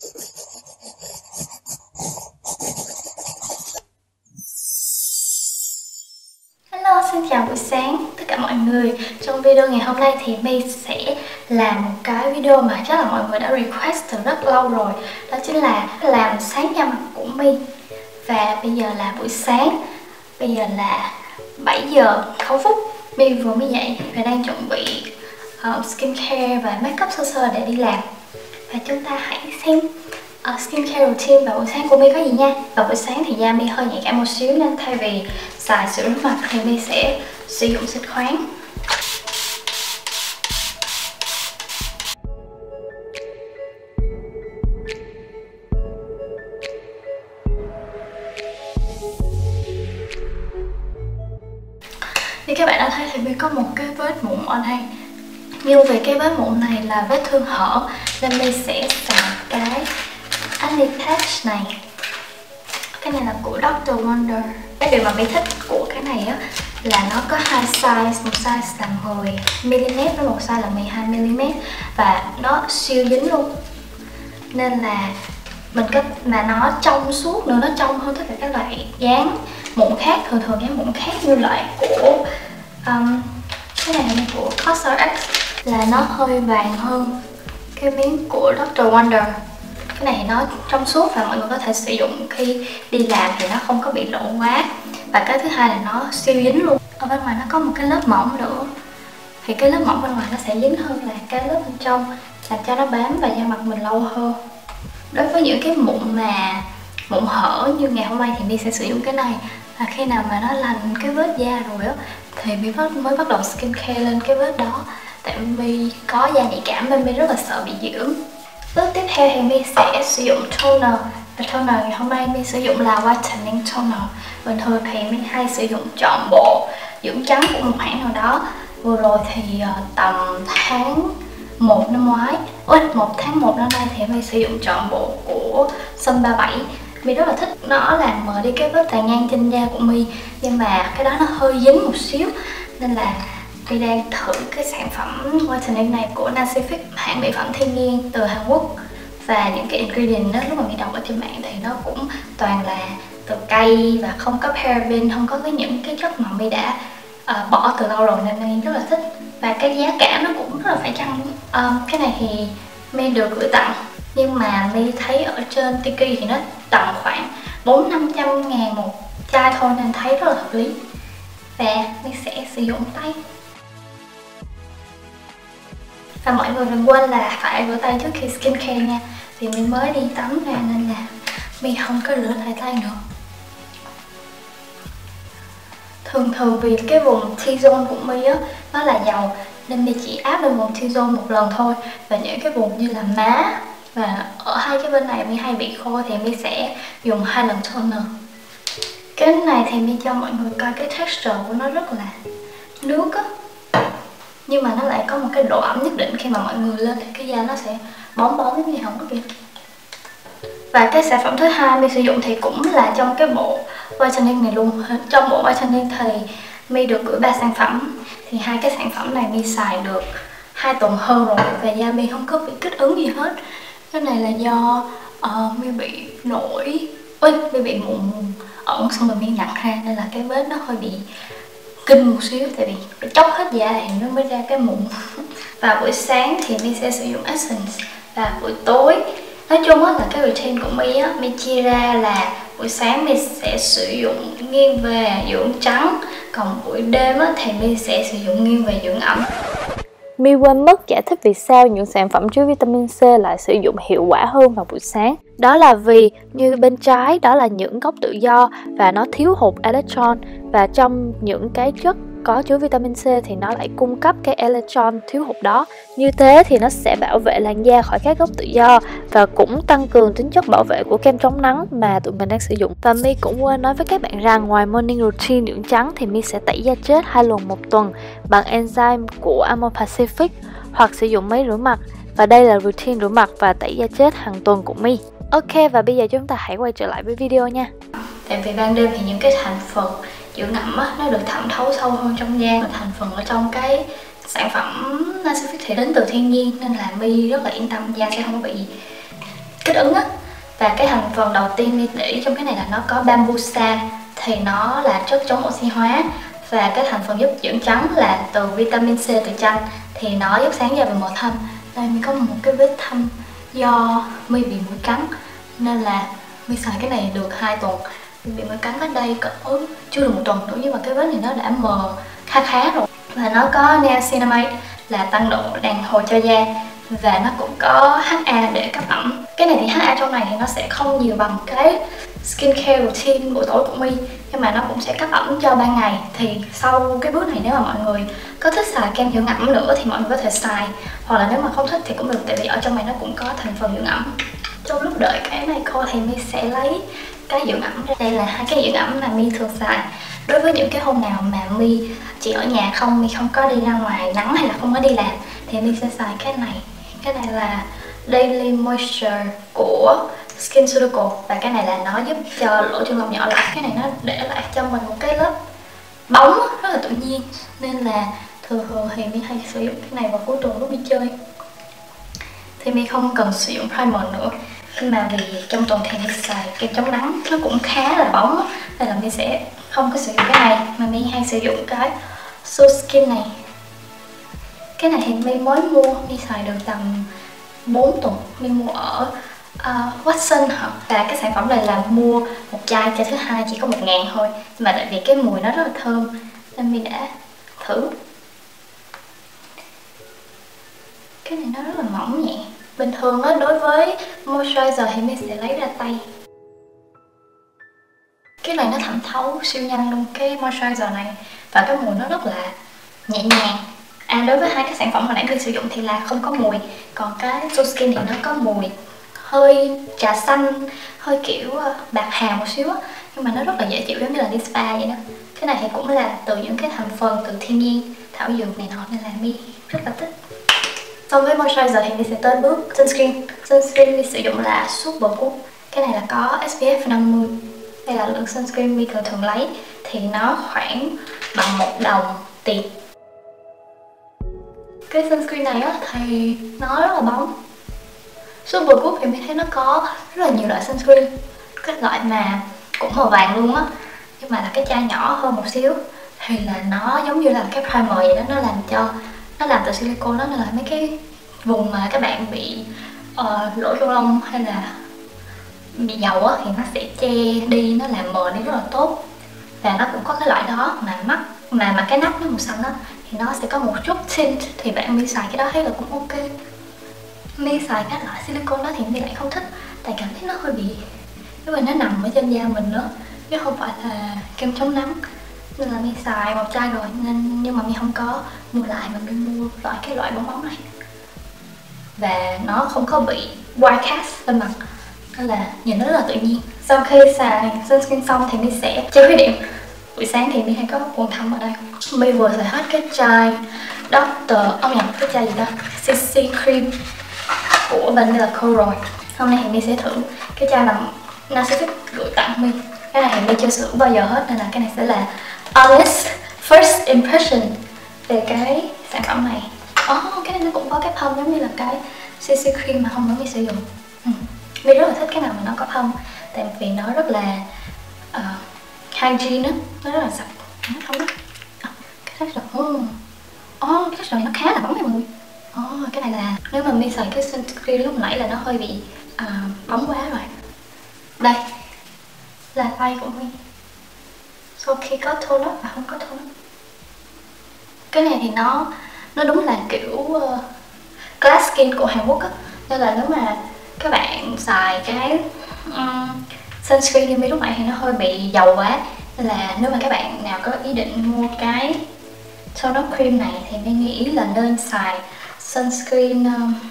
Hello, xin chào buổi sáng tất cả mọi người. Trong video ngày hôm nay thì My sẽ làm một cái video mà chắc là mọi người đã request từ rất lâu rồi. Đó chính là làm sáng da mặt của My. Và bây giờ là buổi sáng. Bây giờ là 7 giờ 0 phút. My vừa mới dậy và đang chuẩn bị skincare và makeup sơ sơ để đi làm. Và chúng ta hãy xem skincare routine vào buổi sáng của My có gì nha. Vào buổi sáng thì da My hơi nhạy cảm một xíu nên thay vì xài sữa rửa mặt thì My sẽ sử dụng xịt khoáng. Như các bạn đã thấy thì My có một cái vết mụn ở đây. Nhưng vì cái vết mụn này là vết thương hở nên My sẽ xài cái acne patch này. Cái này là của Dr. Wonder. Cái điều mà My thích của cái này á là nó có hai size, một size là 10mm với một size là 12mm và nó siêu dính luôn. Nên là mình có mà nó trong suốt nữa, nó trong hơn tất cả các loại dán mụn khác. Thường dán mụn khác như loại của cái này là của CosRX là nó hơi vàng hơn cái miếng của Dr. Wonder. Cái này nó trong suốt và mọi người có thể sử dụng khi đi làm thì nó không có bị lộ quá. Và cái thứ hai là nó siêu dính luôn. Ở bên ngoài nó có một cái lớp mỏng nữa. Thì cái lớp mỏng bên ngoài nó sẽ dính hơn là cái lớp bên trong, làm cho nó bám vào da mặt mình lâu hơn. Đối với những cái mụn hở như ngày hôm nay thì My sẽ sử dụng cái này. Và khi nào mà nó lành cái vết da rồi á thì My mới bắt đầu skincare lên cái vết đó. Tại My có da nhạy cảm nên My rất là sợ bị dị ứng. Bước tiếp theo thì My sẽ sử dụng toner. Và toner ngày hôm nay My sử dụng là whitening toner. Bình thường thì My hay sử dụng trọn bộ dưỡng trắng của một hãng nào đó. Vừa rồi thì tầm tháng 1 năm ngoái, 1 tháng 1 năm nay thì My sử dụng trọn bộ của Sun 37. My rất là thích, nó làm mờ đi cái vết tàn nhang trên da của My. Nhưng mà cái đó nó hơi dính một xíu nên là My đang thử cái sản phẩm whitening này của Nacific, hãng mỹ phẩm thiên nhiên từ Hàn Quốc. Và những cái ingredient đó lúc mà My đọc ở trên mạng thì nó cũng toàn là từ cây và không có paraben, không có những cái chất mà My đã bỏ từ lâu rồi nên My rất là thích. Và cái giá cả nó cũng rất là phải chăng. Cái này thì My được gửi tặng nhưng mà My thấy ở trên Tiki thì nó tầm khoảng 400-500 ngàn một chai thôi nên thấy rất là hợp lý. Và My sẽ sử dụng tay. Và mọi người đừng quên là phải rửa tay trước khi skincare nha. Vì mình mới đi tắm ra nên là mình không có rửa lại tay nữa. Thường vì cái vùng T-zone của My á nó là dầu nên mình chỉ áp lên vùng T-zone một lần thôi. Và những cái vùng như là má và ở hai cái bên này mình hay bị khô thì mình sẽ dùng 2 lần toner. Cái này thì mình cho mọi người coi cái texture của nó rất là nước á. Nhưng mà nó lại có một cái độ ẩm nhất định, khi mà mọi người lên thì cái da nó sẽ bóng giống như hồng kìa. Và cái sản phẩm thứ hai My sử dụng thì cũng là trong cái bộ whitening này luôn. Trong bộ whitening thì My được gửi 3 sản phẩm. Thì hai cái sản phẩm này My xài được 2 tuần hơn rồi và da My không có bị kích ứng gì hết. Cái này là do My bị My bị mụn ẩn xong rồi My nhặt ra nên là cái vết nó hơi bị kinh một xíu, tại vì chóc hết da thì nó mới ra cái mụn. Và buổi sáng thì My sẽ sử dụng essence. Và buổi tối nói chung á là cái routine của My á, My chia ra là buổi sáng My sẽ sử dụng nghiêng về dưỡng trắng, còn buổi đêm á thì My sẽ sử dụng nghiêng về dưỡng ẩm. My quên mất giải thích vì sao những sản phẩm chứa vitamin C lại sử dụng hiệu quả hơn vào buổi sáng. Đó là vì như bên trái đó là những gốc tự do và nó thiếu hụt electron, và trong những cái chất có chứa vitamin C thì nó lại cung cấp cái electron thiếu hụt đó. Như thế thì nó sẽ bảo vệ làn da khỏi các gốc tự do và cũng tăng cường tính chất bảo vệ của kem chống nắng mà tụi mình đang sử dụng. Và My cũng quên nói với các bạn rằng ngoài morning routine dưỡng trắng thì My sẽ tẩy da chết 2 lần một tuần bằng enzyme của Amor Pacific hoặc sử dụng máy rửa mặt. Và đây là routine rửa mặt và tẩy da chết hàng tuần của My. Ok, và bây giờ chúng ta hãy quay trở lại với video nha. Tại vì ban đêm thì những cái thành phần dưỡng ẩm á, nó được thẩm thấu sâu hơn trong da. Thành phần ở trong cái sản phẩm Nacific thì đến từ thiên nhiên nên là My rất là yên tâm da sẽ không bị kích ứng á. Và cái thành phần đầu tiên đi để ý trong cái này là nó có bambusa, thì nó là chất chống oxy hóa. Và cái thành phần giúp dưỡng trắng là từ vitamin C từ chanh, thì nó giúp sáng da và màu thâm. Đây mình có một cái vết thâm do My bị mũi cắn, nên là My xài cái này được 2 tuần. Mình bị mũi cắn ở đây cỡ chưa được 1 tuần nữa, nhưng mà cái vết này nó đã mờ khá rồi. Và nó có niacinamide là tăng độ đàn hồi cho da, và nó cũng có HA để cấp ẩm. Cái này thì HA trong này thì nó sẽ không nhiều bằng cái skincare routine buổi tối của My, nhưng mà nó cũng sẽ cấp ẩm cho ban ngày. Thì sau cái bước này nếu mà mọi người có thích xài kem dưỡng ẩm nữa thì mọi người có thể xài, hoặc là nếu mà không thích thì cũng được, tại vì ở trong này nó cũng có thành phần dưỡng ẩm. Trong lúc đợi cái này khô thì My sẽ lấy cái dưỡng ẩm ra. Đây là 2 cái dưỡng ẩm mà My thường xài đối với những cái hôm nào mà My chỉ ở nhà không, My không có đi ra ngoài nắng hay là không có đi làm, thì My sẽ xài cái này. Cái này là Daily Moisture của SkinCeuticals, và cái này là nó giúp cho lỗ chân lông nhỏ lại. Cái này nó để lại cho mình một cái lớp bóng rất là tự nhiên, nên là thường thì My hay sử dụng cái này vào cuối tuần lúc đi chơi. Thì My không cần sử dụng primer nữa, nhưng mà vì trong tuần thì My xài kem chống nắng nó cũng khá là bóng, nên là My sẽ không có sử dụng cái này, mà My hay sử dụng cái So Skin này. Cái này thì My mới mua, My xài được tầm 4 tuần. My mua ở Watson hả? Và cái sản phẩm này là mua một chai thứ hai chỉ có 1.000 thôi, mà tại vì cái mùi nó rất là thơm nên My đã thử. Cái này nó rất là mỏng nhẹ. Bình thường á, đối với moisturizer thì My sẽ lấy ra tay. Cái này nó thẩm thấu siêu nhanh luôn, cái moisturizer này, và cái mùi nó rất là nhẹ nhàng. Đối với 2 cái sản phẩm hồi nãy mình sử dụng thì là không có mùi, còn cái So Skin thì nó có mùi hơi trà xanh, hơi kiểu bạc hà một xíu á, nhưng mà nó rất là dễ chịu, giống như là đi spa vậy đó. Cái này thì cũng là từ những cái thành phần từ thiên nhiên, thảo dược này nọ, nên là My rất là thích. Xong với moisturizer thì mình sẽ tới bước sunscreen. Sunscreen mình sử dụng là Supergoop. Cái này là có SPF 50. Đây là lượng sunscreen mình thường lấy, thì nó khoảng bằng 1 đồng tiền. Cái sunscreen này á thì nó rất là bóng. Supergoop thì mình thấy nó có rất là nhiều loại sunscreen, cái loại mà cũng màu vàng luôn á, nhưng mà là cái chai nhỏ hơn một xíu, thì là nó giống như là cái primer vậy đó. Nó làm từ silicone đó, nên là mấy cái vùng mà các bạn bị lỗ chân lông hay là bị dầu á thì nó sẽ che đi, nó làm mờ đi rất là tốt. Và nó cũng có cái loại đó mà cái nắp nó màu xanh đó, thì nó sẽ có một chút tint, thì bạn My xài cái đó thấy là cũng ok. My xài các loại silicone đó thì My lại không thích, tại cảm thấy nó hơi bị, nhưng mà nó nằm ở trên da mình nữa, chứ không phải là kem chống nắng. Nên là My xài một chai rồi, nhưng mà My không có mua lại, mà My mua cái loại bóng bóng này, và nó không có bị white cast lên mặt, nên là nhìn nó rất là tự nhiên. Sau khi xài sunscreen xong thì My sẽ chơi khuyết điểm. Buổi sáng thì My hay có quần thâm ở đây. My vừa xài hết cái chai cái chai gì đó, CC cream của Vanilla rồi. Hôm nay thì My sẽ thử cái chai mà Narcissic gửi tặng My. Cái này thì My chưa sử dụng bao giờ hết, nên là cái này sẽ là honest first impression về cái sản phẩm này. Cái này nó cũng có cái pump giống như là cái CC cream mà hôm bữa My sử dụng. My rất là thích cái nào mà nó có pump, tại vì nó rất là hygiene á, nó rất là sạch. Không đó. Cái texture cái texture này nó khá là bóng này mọi người. Cái này là nếu mà My xài cái sunscreen lúc nãy là nó hơi bị bóng quá rồi. Đây là tay của My sau khi có tone up và không có tone up. Cái này thì nó đúng là kiểu glass skin của Hàn Quốc á, nên là nếu mà các bạn xài cái sunscreen như My lúc nãy thì nó hơi bị dầu quá, nên là nếu mà các bạn nào có ý định mua cái tone up cream này thì My nghĩ là nên xài sunscreen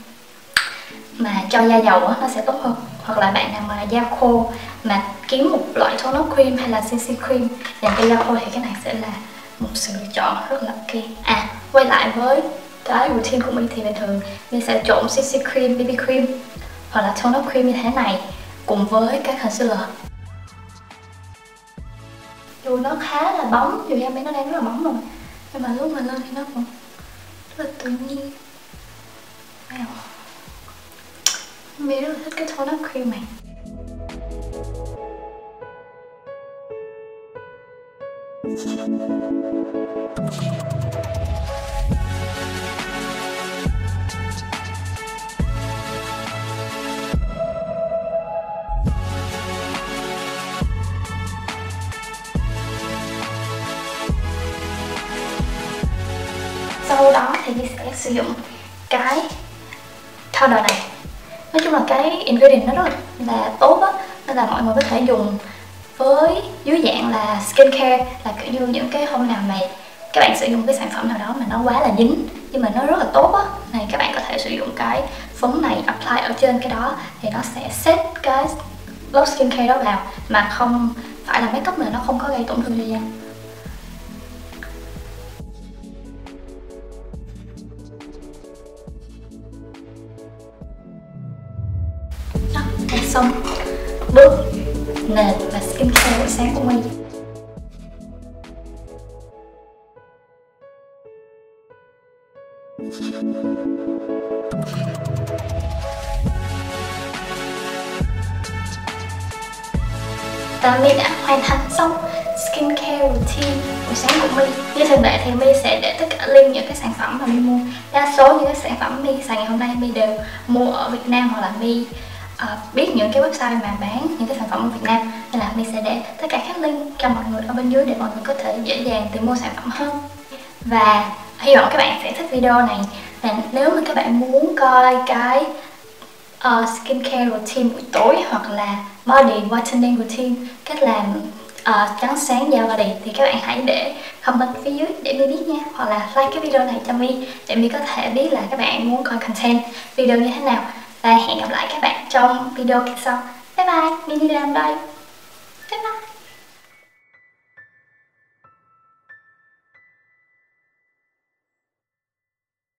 mà cho da dầu á, nó sẽ tốt hơn. Hoặc là bạn nào mà da khô mà kiếm một loại tone up cream hay là CC cream dành cho da khô thì cái này sẽ là một sự lựa chọn rất là ok. Quay lại với cái routine của mình thì bình thường mình sẽ trộn CC cream, BB cream hoặc là tone up cream như thế này cùng với cái concealer. Dù nó khá là bóng, dù da mình nó đang rất là bóng rồi, nhưng mà lúc mà lên thì nó cũng rất là tự nhiên. My rất là thích cái tone áp cream này. Sau đó thì My sẽ sử dụng cái powder này. Nói chung là cái ingredient nó rất là tốt á, nên là mọi người có thể dùng với dưới dạng là skincare, là kiểu như những cái hôm nào mà các bạn sử dụng cái sản phẩm nào đó mà nó quá là dính nhưng mà nó rất là tốt á, này các bạn có thể sử dụng cái phấn này apply ở trên cái đó thì nó sẽ set cái glow skincare đó vào mà không phải là make up, mà nó không có gây tổn thương cho da. Đó, là xong bước nền và skincare buổi sáng của My. Và My đã hoàn thành xong skincare routine buổi sáng của My. Như thường lệ thì My sẽ để tất cả link những cái sản phẩm mà My mua. Đa số những cái sản phẩm My xài ngày hôm nay My đều mua ở Việt Nam, hoặc là My biết những cái website mà bán những cái sản phẩm ở Việt Nam, nên là My sẽ để tất cả các link cho mọi người ở bên dưới để mọi người có thể dễ dàng tìm mua sản phẩm hơn. Và hy vọng các bạn sẽ thích video này. Và nếu mà các bạn muốn coi cái skincare routine buổi tối, hoặc là body whitening routine, cách làm trắng sáng da body, thì các bạn hãy để comment phía dưới để My biết nha, hoặc là like cái video này cho My để My có thể biết là các bạn muốn coi content video như thế nào. Và hẹn gặp lại các bạn trong video sau. Bye bye, My đi làm đây.